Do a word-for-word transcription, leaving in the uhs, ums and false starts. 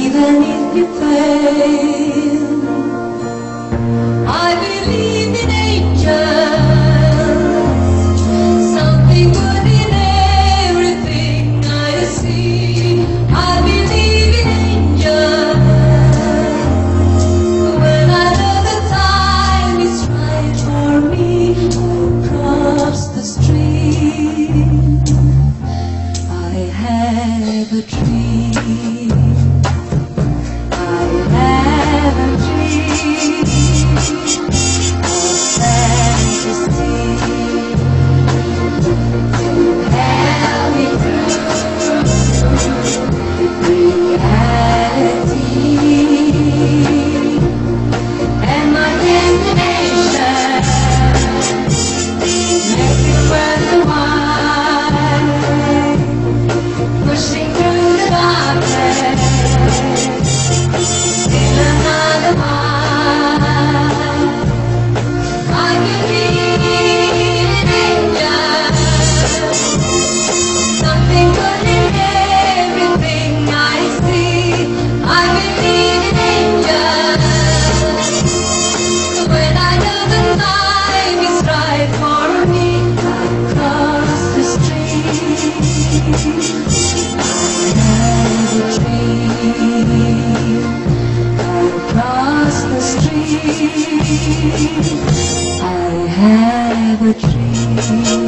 even if you fail. I believe in angels, something good in everything I see. I believe in angels, when I know the time is right for me to cross the street. I have a dream, I have a dream, a fantasy to help me through reality. And my destination, make it worth the while, pushing through the darkness in another mile. I believe in angels, something good in everything I see. I believe in angels, when I know the time is right for me to cross the street. I have a dream, across the street. I have a dream.